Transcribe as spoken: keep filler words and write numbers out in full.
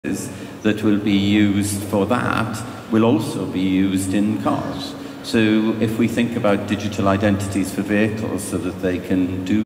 that will be used for that will also be used in cars. So if we think about digital identities for vehicles so that they can do